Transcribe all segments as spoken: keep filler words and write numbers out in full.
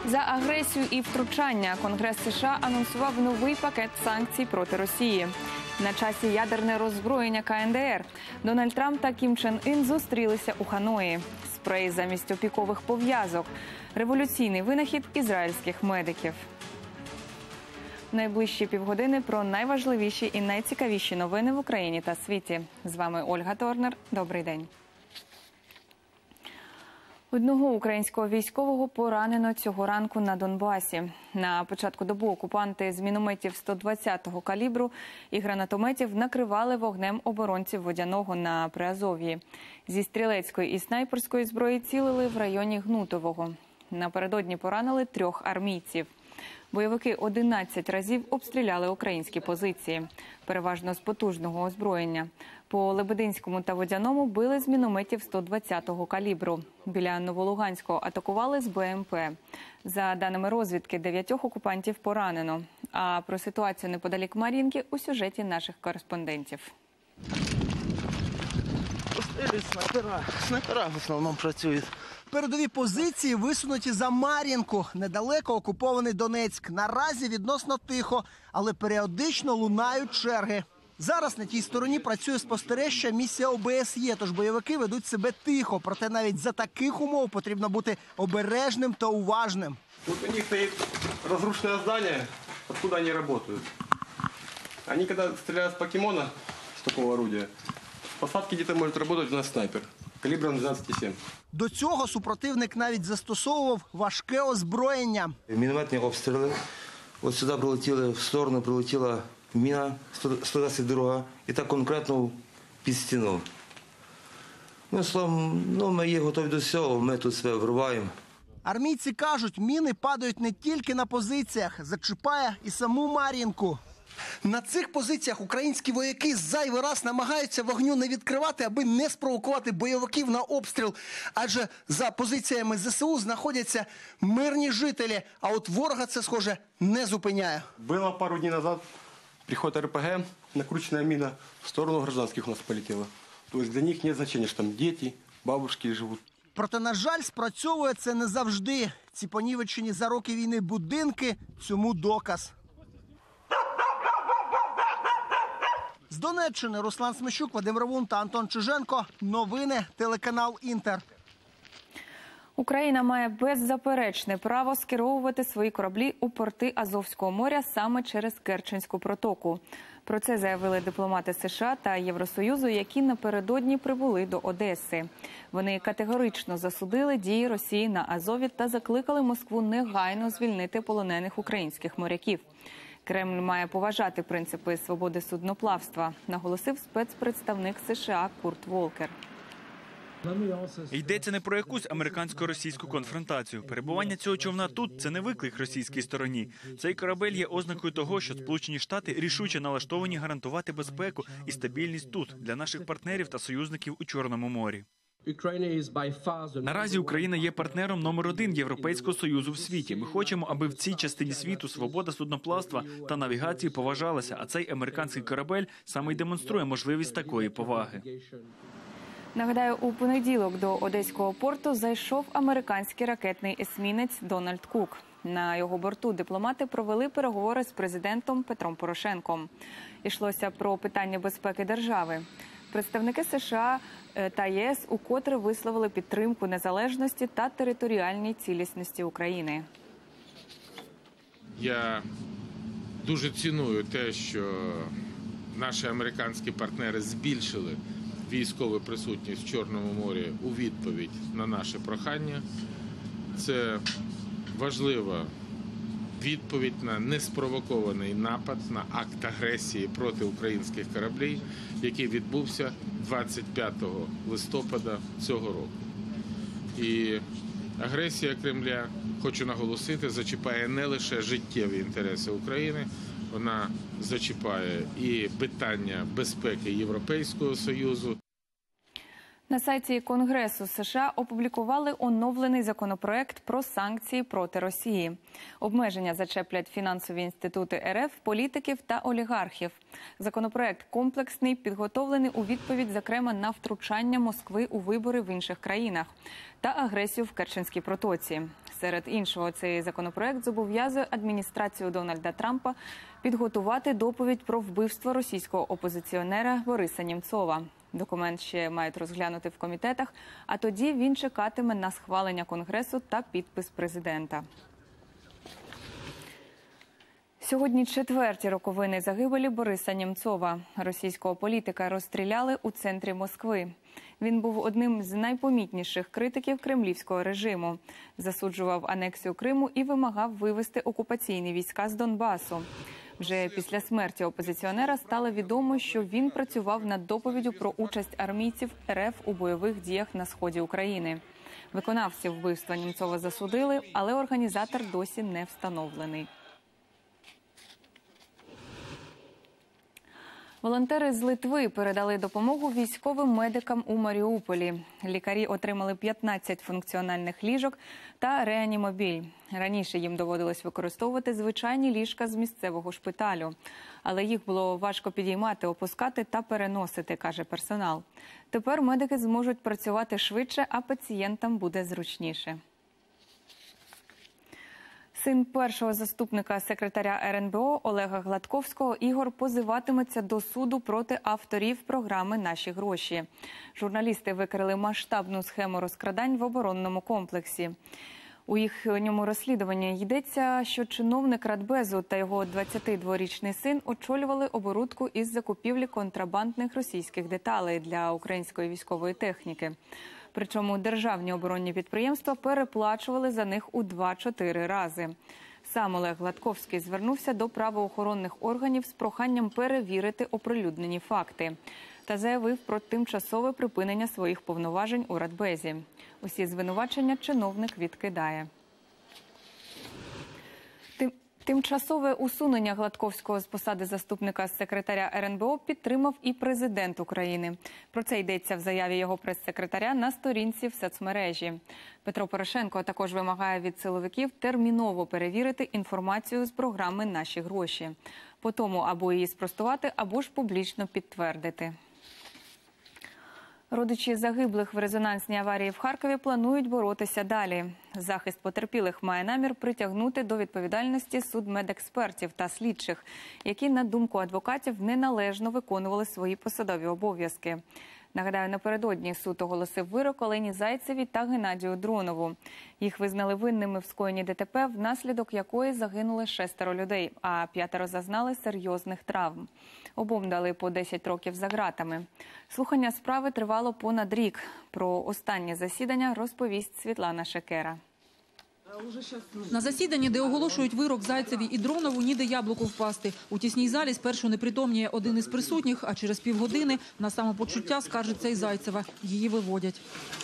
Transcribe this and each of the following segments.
За агресію і втручання Конгрес США анонсував новий пакет санкцій проти Росії. На часі ядерне роззброєння Ка Ен Де Ер. Дональд Трамп та Кім Чен Ін зустрілися у Ханої. Спрей замість опікових пов'язок. Революційний винахід ізраїльських медиків. Найближчі півгодини про найважливіші і найцікавіші новини в Україні та світі. З вами Ольга Торнер. Добрий день. Одного українського військового поранено цього ранку на Донбасі. На початку доби окупанти з мінометів сто двадцятого калібру і гранатометів накривали вогнем оборонців Водяного на Приазов'ї. Зі стрілецької і снайперської зброї цілили в районі Гнутового. Напередодні поранили трьох армійців. Бойовики одинадцять разів обстріляли українські позиції, переважно з потужного озброєння. По Лебединському та Водяному били з мінометів сто двадцятого калібру. Біля Новолуганського атакували з Бе Ем Пе. За даними розвідки, дев'ятьох окупантів поранено. А про ситуацію неподалік Мар'їнки у сюжеті наших кореспондентів. Снайпера. Снайпера в основному працюють. Передові позиції висунуті за Мар'їнку. Недалеко окупований Донецьк. Наразі відносно тихо, але періодично лунають черги. Зараз на тій стороні працює спостережча місія О Бе Ес Є, тож бойовики ведуть себе тихо. Проте навіть за таких умов потрібно бути обережним та уважним. Тут у них стоит разрушенное здание, откуда они работают. Они когда стреляют с покемона, с такого орудия, с посадки где-то может работать у нас снайпер. Калібром дванадцять сім. До цього супротивник навіть застосовував важке озброєння. Мінометні обстріли. Ось сюди прилетіли, в сторону прилетіла міна сто двадцять два і так конкретно під стіну. Ну, словом, ну, ми є готові до всього, ми тут себе вриваємо. Армійці кажуть, міни падають не тільки на позиціях, зачіпає і саму Мар'їнку. На цих позиціях українські вояки зайвий раз намагаються вогню не відкривати, аби не спровокувати бойовиків на обстріл. Адже за позиціями Зе Се У знаходяться мирні жителі, а от ворога це, схоже, не зупиняє. Было пару дней назад приход Ер Пе Ге, накрученная мина в сторону гражданских у нас полетела. То есть для них нет значения, что там дети, бабушки живут. Проте, на жаль, спрацьовує це не завжди. Ці понівечені за роки війни будинки цьому доказ. З Донеччини Руслан Смещук, Вадим Ревун та Антон Чиженко. Новини, телеканал Інтер. Україна має беззаперечне право скеровувати свої кораблі у порти Азовського моря саме через Керченську протоку. Про це заявили дипломати США та Євросоюзу, які напередодні прибули до Одеси. Вони категорично засудили дії Росії на Азові та закликали Москву негайно звільнити полонених українських моряків. Кремль має поважати принципи свободи судноплавства, наголосив спецпредставник США Курт Волкер. Йдеться не про якусь американсько-російську конфронтацію. Перебування цього човна тут – це не виклик російській стороні. Цей корабель є ознакою того, що Сполучені Штати рішуче налаштовані гарантувати безпеку і стабільність тут, для наших партнерів та союзників у Чорному морі. Наразі Україна є партнером номер один Європейського Союзу в світі. Ми хочемо, аби в цій частині світу свобода судноплавства та навігації поважалася, а цей американський корабель саме й демонструє можливість такої поваги. Нагадаю, у понеділок до Одеського порту зайшов американський ракетний есмінець Дональд Кук. На його борту дипломати провели переговори з президентом Петром Порошенком. Йшлося про питання безпеки держави. Представники США та Є Ес укотре висловили підтримку незалежності та територіальній цілісності України. Я дуже ціную те, що наші американські партнери збільшили військову присутність в Чорному морі у відповідь на наше прохання. Це важлива відповідь на неспровокований напад, на акт агресії проти українських кораблів, який відбувся двадцять п'ятого листопада цього року. І агресія Кремля, хочу наголосити, зачіпає не лише життєві інтереси України, вона зачіпає і питання безпеки Європейського Союзу. На сайті Конгресу США опублікували оновлений законопроект про санкції проти Росії. Обмеження зачеплять фінансові інститути Ер Еф, політиків та олігархів. Законопроект комплексний, підготовлений у відповідь, зокрема, на втручання Москви у вибори в інших країнах та агресію в Керченській протоці. Серед іншого, цей законопроект зобов'язує адміністрацію Дональда Трампа підготувати доповідь про вбивство російського опозиціонера Бориса Нємцова. Документ ще мають розглянути в комітетах, а тоді він чекатиме на схвалення Конгресу та підпис президента. Сьогодні четверті роковини загибелі Бориса Нємцова. Російського політика розстріляли у центрі Москви. Він був одним з найпомітніших критиків кремлівського режиму. Засуджував анексію Криму і вимагав вивести окупаційні війська з Донбасу. Вже після смерті опозиціонера стало відомо, що він працював над доповіддю про участь армійців РФ у бойових діях на сході України. Виконавців вбивства Нємцова засудили, але організатор досі не встановлений. Волонтери з Литви передали допомогу військовим медикам у Маріуполі. Лікарі отримали п'ятнадцять функціональних ліжок та реанімобіль. Раніше їм доводилось використовувати звичайні ліжка з місцевого шпиталю. Але їх було важко підіймати, опускати та переносити, каже персонал. Тепер медики зможуть працювати швидше, а пацієнтам буде зручніше. Син першого заступника секретаря ер ен бе о Олега Гладковського Ігор позиватиметься до суду проти авторів програми «Наші гроші». Журналісти викрили масштабну схему розкрадань в оборонному комплексі. У їхньому розслідуванні йдеться, що чиновник Радбезу та його двадцятидворічний син очолювали оборудку із закупівлі контрабандних російських деталей для української військової техніки. Причому державні оборонні підприємства переплачували за них у два-чотири рази. Сам Олег Гладковський звернувся до правоохоронних органів з проханням перевірити оприлюднені факти та заявив про тимчасове припинення своїх повноважень у Радбезі. Усі звинувачення чиновник відкидає. Тим... Тимчасове усунення Гладковського з посади заступника секретаря ер ен бе о підтримав і президент України. Про це йдеться в заяві його прес-секретаря на сторінці в соцмережі. Петро Порошенко також вимагає від силовиків терміново перевірити інформацію з програми «Наші гроші». По тому або її спростувати, або ж публічно підтвердити. Родичі загиблих в резонансній аварії в Харкові планують боротися далі. Захист потерпілих має намір притягнути до відповідальності судмедекспертів та слідчих, які, на думку адвокатів, неналежно виконували свої посадові обов'язки. Нагадаю, напередодні суд оголосив вирок Олені Зайцевій та Геннадію Дронову. Їх визнали винними в скоєнні де те пе, внаслідок якої загинули шестеро людей, а п'ятеро зазнали серйозних травм. Обом дали по десять років за ґратами. Слухання справи тривало понад рік. Про останнє засідання розповість Світлана Шекера. На засіданні, де оголошують вирок Зайцеві і Дронову, ніде яблуку впасти. У тісній залі спершу непритомніє один із присутніх, а через півгодини на самопочуття скаржиться і Зайцева. Її виводять.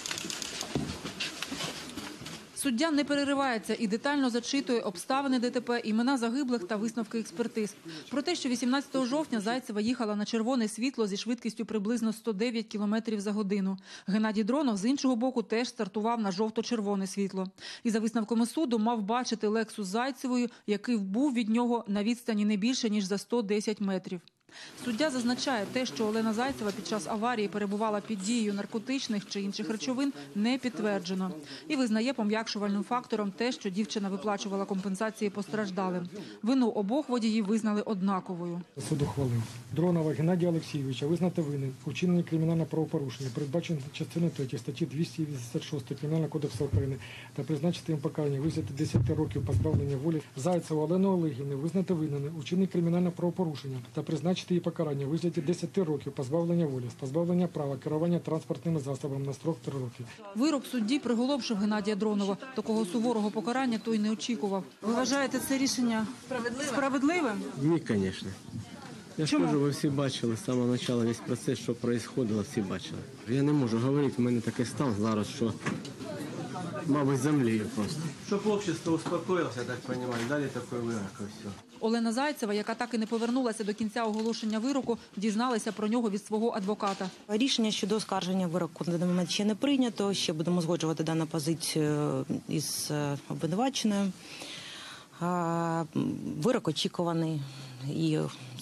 Суддя не переривається і детально зачитує обставини де те пе, імена загиблих та висновки експертиз. Про те, що вісімнадцятого жовтня Зайцева їхала на червоне світло зі швидкістю приблизно сто дев'ять кілометрів за годину. Геннадій Дронов з іншого боку теж стартував на жовто-червоне світло. І за висновками суду мав бачити Лексус Зайцевою, який був від нього на відстані не більше, ніж за сто десять метрів. Суддя зазначає, те, що Олена Зайцева під час аварії перебувала під дією наркотичних чи інших речовин, не підтверджено. І визнає пом'якшувальним фактором те, що дівчина виплачувала компенсації постраждалим. Вину обох водіїв визнали однаковою. Суд ухвалив Дронова Геннадія Олексійовича визнати винним у вчиненні кримінального правопорушення, передбачено частиною третьої статті двісті вісімдесят шість Кримінального кодексу України, та призначити їм покарання визнати десять років позбавлення волі. Зайцеву Олену Олегівну визнати винним у вчиненні кримінального правопорушення та призначити її покарання вигляді десять років позбавлення волі, з позбавлення права керування транспортними засобами на строк три роки. Вирок судді приголомшив Геннадія Дронова. Такого суворого покарання той не очікував. Ви вважаєте це рішення справедливим? Ні, звісно. Я ж кажу, ви всі бачили з самого початку весь процес, що відбувалося, всі бачили. Я не можу говорити, в мене такий стан зараз, що, мабуть, землею просто. Щоб общество успокоїлося, я так розумію, далі такий вирок і все. Олена Зайцева, яка так і не повернулася до кінця оголошення вироку, дізналася про нього від свого адвоката. Рішення щодо оскарження вироку на даний момент ще не прийнято. Ще будемо узгоджувати дану позицію із обвинуваченою. Вирок очікуваний і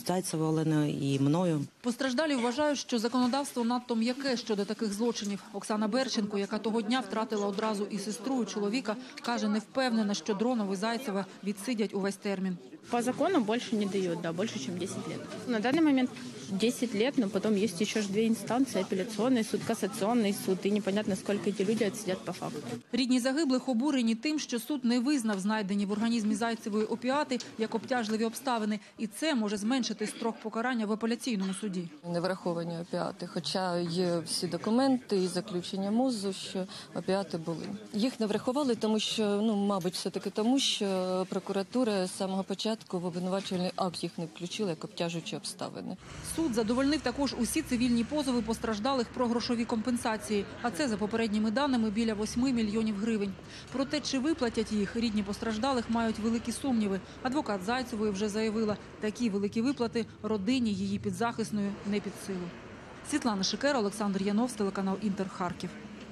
Зайцевою Оленою і мною. Постраждалі вважають, що законодавство надто м'яке щодо таких злочинів. Оксана Берченко, яка того дня втратила одразу і сестру, і чоловіка, каже, не впевнена, що Дронов і Зайцева відсидять увесь термін. По закону больше не дают, да, больше, чем десять лет. На данный момент десять лет, но потом есть еще две инстанции, апелляционный суд, кассационный суд, и непонятно, сколько эти люди отсидят по факту. Рідні загиблих обурені тим, що суд не визнав знайдені в організмі Зайцевої опіати як обтяжливі обставини, і це може зменшити строк покарання в апеляційному суді. Не враховані опіати, хоча є всі документи і заключення МОЗу, що опіати були. Їх не врахували, тому що, ну, мабуть, все-таки тому, що прокуратура з самого початку в обвинувачувальний акт їх не включила як обтяжуючі обставини. Суд задовольнив також усі цивільні позови постраждалих про грошові компенсації, а це, за попередніми даними, біля восьми мільйонів гривень. Про те, чи виплатять їх, рідні постраждалих мають великі сумніви. Адвокат Зайцевої вже заявила, такі великі виплати родині її підзахисною не під силу. Світлана Шикера, Олександр Янов, телеканал Інтер, Харків.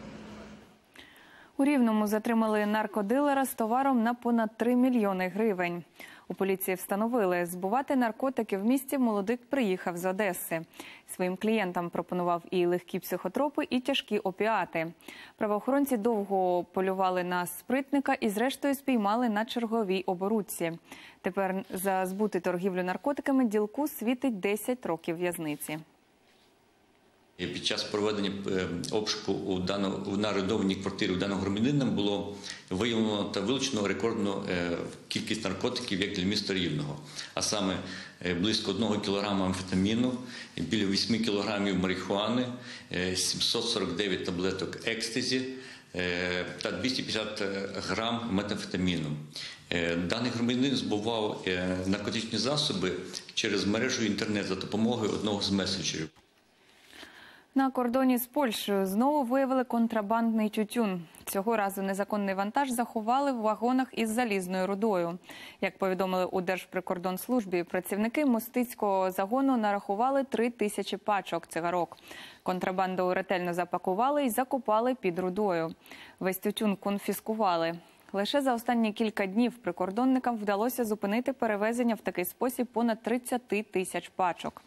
У Рівному затримали наркодилера з товаром на понад три мільйони гривень. У поліції встановили, збувати наркотики в місті молодик приїхав з Одеси. Своїм клієнтам пропонував і легкі психотропи, і тяжкі опіати. Правоохоронці довго полювали на спритника і зрештою спіймали на черговій оборудці. Тепер за збути торгівлю наркотиками ділку світить десять років в'язниці. Під час проведення обшуку у даному, на орендованій квартирі у даного громадянина було виявлено та вилучено рекордну кількість наркотиків як для міста Рівного. А саме близько одного кілограма амфетаміну, біля восьми кілограмів марихуани, сімсот сорок дев'ять таблеток екстазі та двісті п'ятдесят грам метамфетаміну. Даний громадянин збував наркотичні засоби через мережу інтернет за допомогою одного з месенджерів. На кордоні з Польщею знову виявили контрабандний тютюн. Цього разу незаконний вантаж заховали в вагонах із залізною рудою. Як повідомили у Держприкордонслужбі, працівники мостицького загону нарахували три тисячі пачок цигарок. Контрабанду ретельно запакували і закопали під рудою. Весь тютюн конфіскували. Лише за останні кілька днів прикордонникам вдалося зупинити перевезення в такий спосіб понад тридцять тисяч пачок.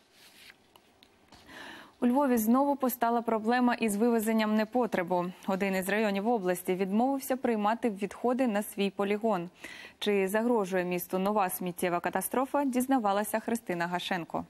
У Львові знову постала проблема із вивезенням непотребу. Один із районів області відмовився приймати відходи на свій полігон. Чи загрожує місту нова сміттєва катастрофа, дізнавалася Христина Гашенко.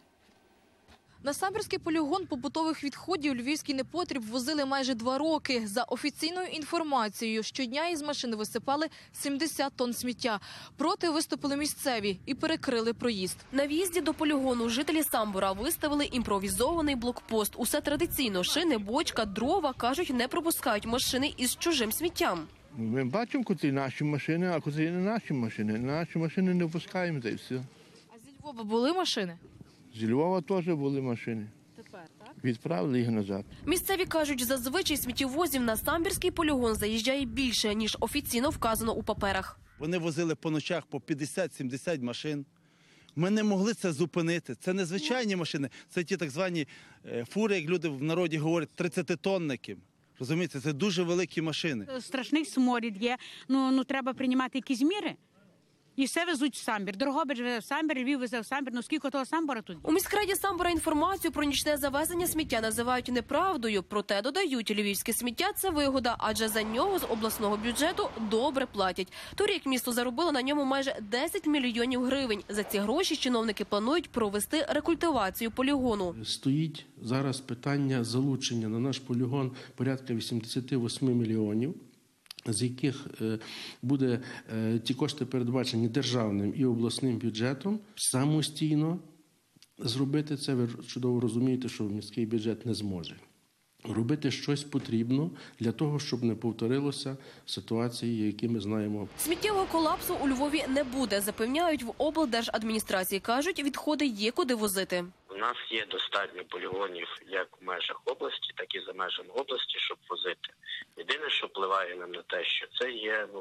На самбірський полігон побутових відходів львівський непотріб возили майже два роки. За офіційною інформацією, щодня із машини висипали сімдесят тонн сміття. Проти виступили місцеві і перекрили проїзд. На в'їзді до полігону жителі Самбора виставили імпровізований блокпост. Усе традиційно – шини, бочка, дрова, кажуть, не пропускають машини із чужим сміттям. Ми бачимо, котрі наші машини, а котрі не наші машини. Наші машини не впускаємо, та й все. А зі Львова були машини? Зі Львова теж були машини. Тепер, так? Відправили їх назад. Місцеві кажуть, зазвичай сміттєвозів на самбірський полігон заїжджає більше, ніж офіційно вказано у паперах. Вони возили по ночах по п'ятдесят-сімдесят машин. Ми не могли це зупинити. Це не звичайні машини, це ті так звані фури, як люди в народі говорять, тридцятитонники. Розумієте, це дуже великі машини. Страшний сморід є, ну, ну треба приймати якісь міри. І все везуть в Самбір. Дрогобич везе в Самбір, Львів везе в Самбір. Ну скільки того Самбора тут? У міськраді Самбора інформацію про нічне завезення сміття називають неправдою. Проте додають, львівське сміття – це вигода, адже за нього з обласного бюджету добре платять. Торік місто заробило на ньому майже десять мільйонів гривень. За ці гроші чиновники планують провести рекультивацію полігону. Стоїть зараз питання залучення на наш полігон порядка вісімдесят вісім мільйонів. З яких буде ті кошти передбачені державним і обласним бюджетом. Самостійно зробити це, ви чудово розумієте, що міський бюджет не зможе. Робити щось потрібно для того, щоб не повторилося ситуації, які ми знаємо. Сміттєвого колапсу у Львові не буде, запевняють в облдержадміністрації. Кажуть, відходи є куди возити. У нас є достатньо полігонів як в межах області, так і за межами області, щоб возити. Єдине, що впливає нам на те, що це є ну,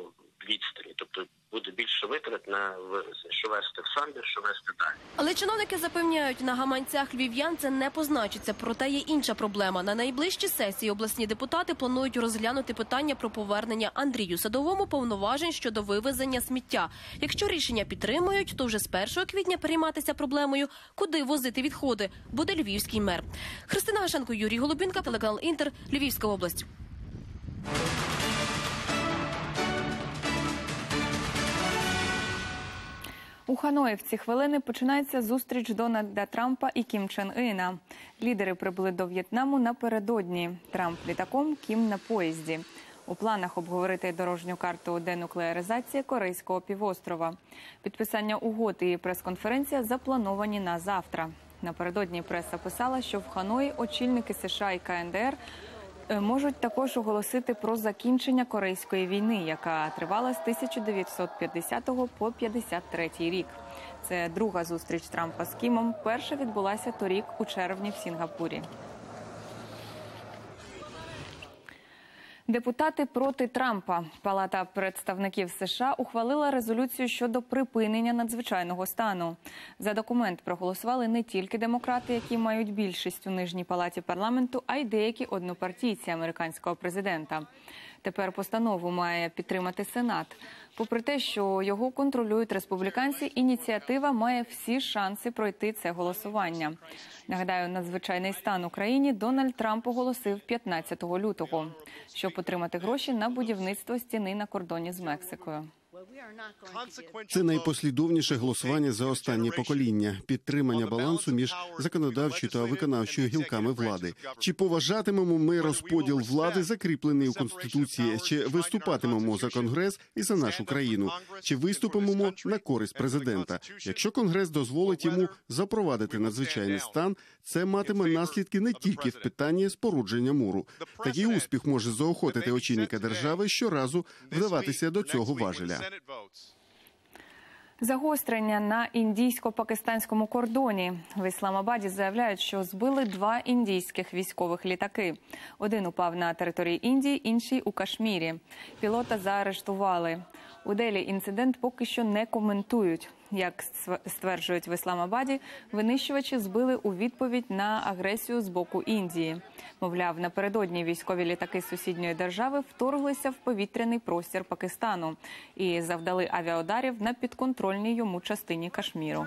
відстані. Тобто буде більше витрат на вивезення, що везти в Самбір, що везти далі. Але чиновники запевняють, на гаманцях львів'ян це не позначиться. Проте є інша проблема. На найближчій сесії обласні депутати планують розглянути питання про повернення Андрію Садовому повноважень щодо вивезення сміття. Якщо рішення підтримують, то вже з першого квітня перейматися проблемою, куди возити відходи, буде львівський мер. Христина Гашенко, Юрій Голубінка, телеканал Інтер, Львівська область. У Ханої в ці хвилини починається зустріч Дональда Трампа і Кім Чен Іна. Лідери прибули до В'єтнаму напередодні. Трамп літаком, Кім на поїзді. У планах обговорити дорожню карту денуклеаризації Корейського півострова. Підписання угод і прес-конференція заплановані на завтра. Напередодні преса писала, що в Ханої очільники США і Ка Ен Де Ер можуть також оголосити про закінчення Корейської війни, яка тривала з тисяча дев'ятсот п'ятдесятого по п'ятдесят третій рік. Це друга зустріч Трампа з Кімом. Перша відбулася торік у червні в Сінгапурі. Депутати проти Трампа. Палата представників США ухвалила резолюцію щодо припинення надзвичайного стану. За документ проголосували не тільки демократи, які мають більшість у нижній палаті парламенту, а й деякі однопартійці американського президента. Тепер постанову має підтримати Сенат. Попри те, що його контролюють республіканці, ініціатива має всі шанси пройти це голосування. Нагадаю, надзвичайний стан у країні Дональд Трамп оголосив п'ятнадцятого лютого, щоб отримати гроші на будівництво стіни на кордоні з Мексикою. Це найпослідовніше голосування за останнє покоління – підтримання балансу між законодавчою та виконавчою гілками влади. Чи поважатимемо ми розподіл влади, закріплений у Конституції, чи виступатимемо за Конгрес і за нашу країну, чи виступимо на користь президента? Якщо Конгрес дозволить йому запровадити надзвичайний стан, це матиме наслідки не тільки в питанні спорудження муру. Такий успіх може заохотити очільника держави щоразу вдаватися до цього важеля. Загострення на індійсько-пакистанському кордоні. В Ісламабаді заявляють, що збили два індійських військових літаки. Один упав на території Індії, інший у Кашмірі. Пілота заарештували. У Делі інцидент поки що не коментують. Як стверджують в Ісламабаді, винищувачі збили у відповідь на агресію з боку Індії. Мовляв, напередодні військові літаки сусідньої держави вторглися в повітряний простір Пакистану і завдали авіаударів на підконтрольній йому частині Кашміру.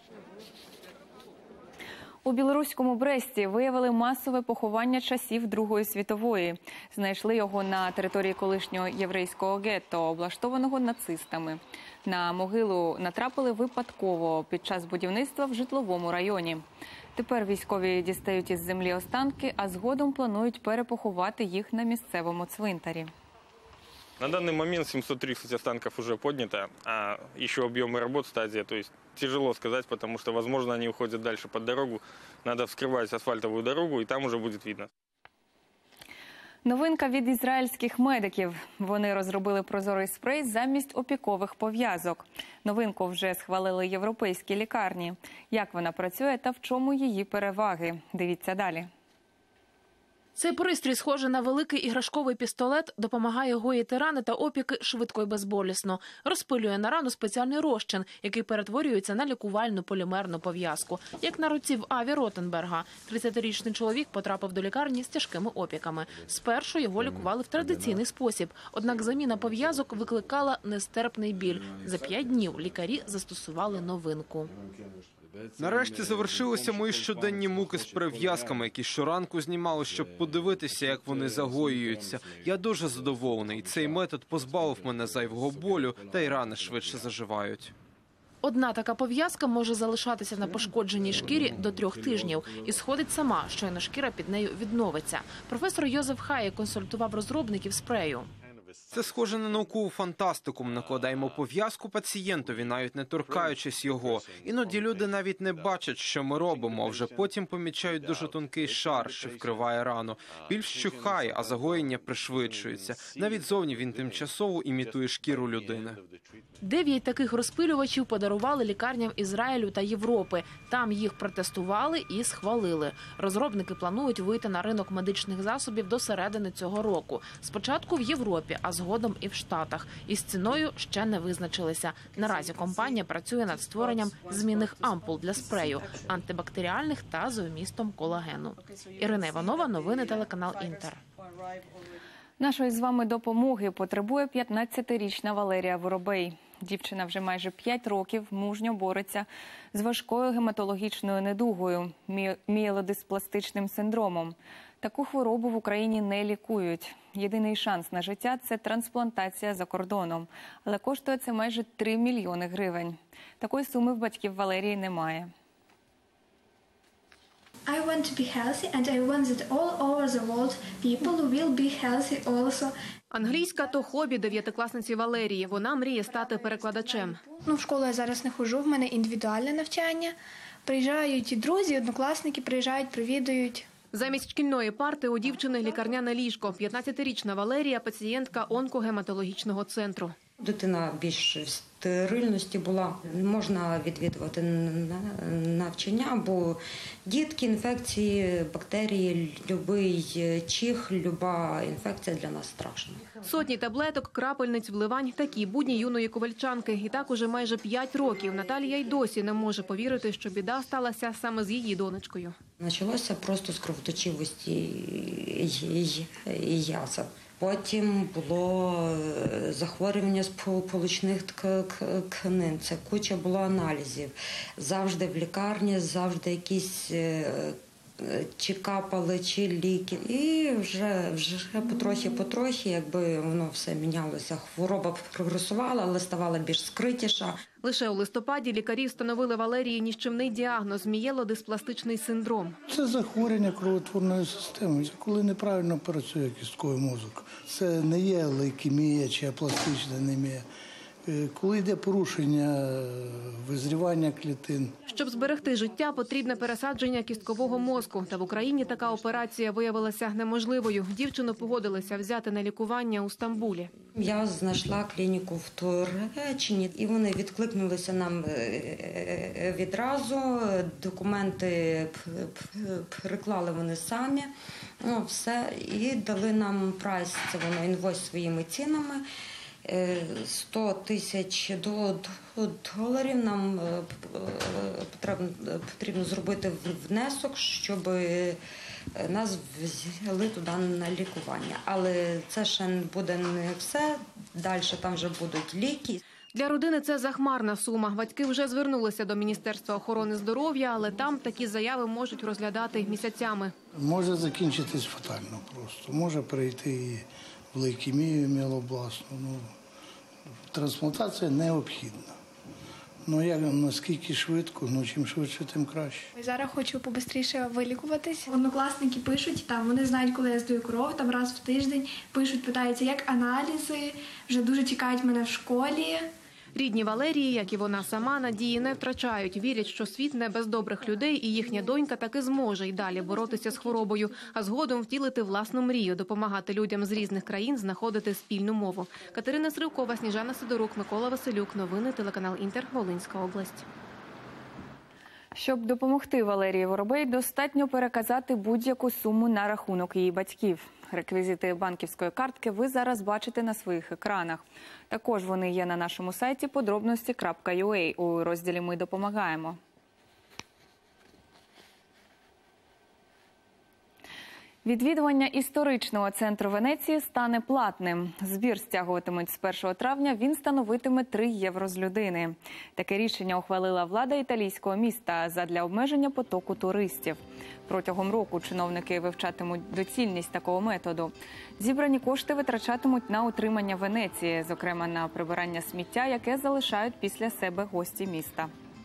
У білоруському Бресті виявили масове поховання часів Другої світової. Знайшли його на території колишнього єврейського гетто, облаштованого нацистами. На могилу натрапили випадково під час будівництва в житловому районі. Тепер військові дістають із землі останки, а згодом планують перепоховати їх на місцевому цвинтарі. На данный момент семьсот тридцать останков уже поднято, а еще объемы работ стадия, то есть тяжело сказать, потому что, возможно, они уходят дальше под дорогу. Надо вскрывать асфальтовую дорогу, и там уже будет видно. Новинка від ізраїльських медиків. Вони розробили прозорий спрей замість опікових пов'язок. Новинку вже схвалили європейські лікарні. Як вона працює та в чому її переваги? Дивіться далі. Цей пристрій, схожий на великий іграшковий пістолет, допомагає гоїти рани та опіки швидко і безболісно. Розпилює на рану спеціальний розчин, який перетворюється на лікувальну полімерну пов'язку. Як на руці в Аві Ротенберга. тридцятирічний чоловік потрапив до лікарні з тяжкими опіками. Спершу його лікували в традиційний спосіб. Однак заміна пов'язок викликала нестерпний біль. За п'ять днів лікарі застосували новинку. Нарешті завершилися мої щоденні муки з перев'язками, які щоранку знімали, щоб подивитися, як вони загоюються. Я дуже задоволений. Цей метод позбавив мене зайвого болю, та й рани швидше заживають. Одна така пов'язка може залишатися на пошкодженій шкірі до трьох тижнів і сходить сама, щойно шкіра під нею відновиться. Професор Йозеф Хає консультував розробників спрею. Це схоже на наукову фантастику. Ми накладаємо пов'язку пацієнтові, навіть не торкаючись його. Іноді люди навіть не бачать, що ми робимо, а вже потім помічають дуже тонкий шар, що вкриває рану. Біль вщухає, а загоєння пришвидшується. Навіть зовні він тимчасово імітує шкіру людини. Дев'ять таких розпилювачів подарували лікарням Ізраїлю та Європи. Там їх протестували і схвалили. Розробники планують вийти на ринок медичних засобів до середини цього року. Спочатку в Європі, а згодом і в Штатах. Із ціною ще не визначилися. Наразі компанія працює над створенням змінних ампул для спрею, антибактеріальних та з вмістом колагену. Ірина Іванова, новини телеканал Інтер. Нашої з вами допомоги потребує п'ятнадцятирічна Валерія Воробей. Дівчина вже майже п'ять років мужньо бореться з важкою гематологічною недугою – мієлодиспластичним синдромом. Таку хворобу в Україні не лікують. Єдиний шанс на життя – це трансплантація за кордоном. Але коштує це майже три мільйони гривень. Такої суми в батьків Валерії немає. I want to be healthy, and I want that all over the world people will be healthy also. Англійська – то хобі дев'ятикласниці Валерії. Вона мріє стати перекладачем. Ну, в школу я зараз не ходжу, в мене індивідуальне навчання. Приїжджають і друзі, і однокласники приїжджають, привідують. Замість шкільної парти у дівчини лікарняне ліжко. п'ятнадцятирічна Валерія – пацієнтка онкогематологічного центру. Дитина більш в стерильності була. Можна відвідувати навчання, бо дітки, інфекції, бактерії, будь-який чих, будь-яка інфекція для нас страшна. Сотні таблеток, крапельниць, вливань – такі будні юної ковальчанки. І так уже майже п'ять років Наталія й досі не може повірити, що біда сталася саме з її донечкою. Почалося просто з кровоточивості і язв. Потім було захворювання сполучних тканин, це куча було аналізів. Завжди в лікарні, завжди якісь чи капали, чи ліки. І вже, вже потрохи-потрохи, якби воно все мінялося. Хвороба прогресувала, але ставала більш скритіша. Лише у листопаді лікарі встановили Валерії ніщівний діагноз – мієлодиспластичний синдром. Це захворювання кровотворної системи, коли неправильно працює кістковий мозок. Це не є лейкемія чи апластична анемія. Коли йде порушення визрівання клітин. Щоб зберегти життя, потрібне пересадження кісткового мозку. Та в Україні така операція виявилася неможливою. Дівчину погодилися взяти на лікування у Стамбулі. Я знайшла клініку в Туреччині, і вони відкликнулися нам відразу. Документи переклали вони самі. Ну, все. І дали нам прайс, це воно інвойс своїми цінами. сто тисяч доларів нам потрібно, потрібно зробити внесок, щоб нас взяли туди на лікування. Але це ще буде не все, далі там вже будуть ліки. Для родини це захмарна сума. Батьки вже звернулися до Міністерства охорони здоров'я, але там такі заяви можуть розглядати місяцями. Може закінчитись фатально просто. Може перейти і в лейкемію мієлобластну. Ну, трансплантація необхідна. Ну, як, наскільки швидко, ну, чим швидше, тим краще. Зараз хочу побистріше вилікуватись. Однокласники пишуть, там, вони знають, коли я здаю кров, там раз в тиждень пишуть, питаються, як аналізи, вже дуже чекають мене в школі. Рідні Валерії, як і вона сама, надії не втрачають. Вірять, що світ не без добрих людей, і їхня донька таки зможе й далі боротися з хворобою, а згодом втілити власну мрію – допомагати людям з різних країн знаходити спільну мову. Катерина Сривкова, Сніжана Сидорук, Микола Василюк. Новини телеканал Інтер, Волинська область. Щоб допомогти Валерії Воробей, достатньо переказати будь-яку суму на рахунок її батьків. Реквізити банківської картки ви зараз бачите на своїх екранах. Також вони є на нашому сайті подробності крапка ю а у розділі «Ми допомагаємо». Відвідування історичного центру Венеції стане платним. Збір стягуватимуть з першого травня, він становитиме три євро з людини. Таке рішення ухвалила влада італійського міста задля обмеження потоку туристів. Протягом року чиновники вивчатимуть доцільність такого методу. Зібрані кошти витрачатимуть на утримання Венеції, зокрема на прибирання сміття, яке залишають після себе гості міста.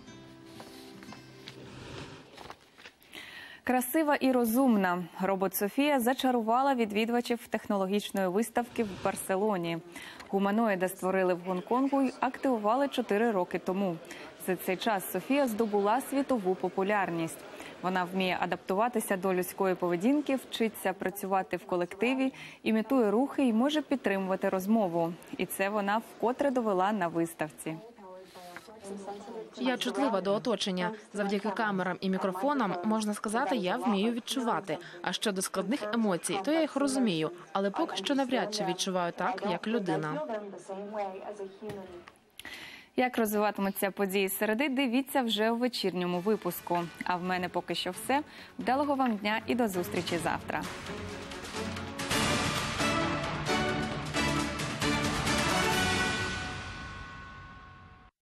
Красива і розумна. Робот Софія зачарувала відвідувачів технологічної виставки в Барселоні. Гуманоїда створили в Гонконгу і активували чотири роки тому. За цей час Софія здобула світову популярність. Вона вміє адаптуватися до людської поведінки, вчиться працювати в колективі, імітує рухи і може підтримувати розмову. І це вона вкотре довела на виставці. Я чутлива до оточення. Завдяки камерам і мікрофонам, можна сказати, я вмію відчувати. А щодо складних емоцій, то я їх розумію, але поки що навряд чи відчуваю так, як людина. Як розвиватимуться події середи, дивіться вже у вечірньому випуску. А в мене поки що все. Вдалого вам дня і до зустрічі завтра.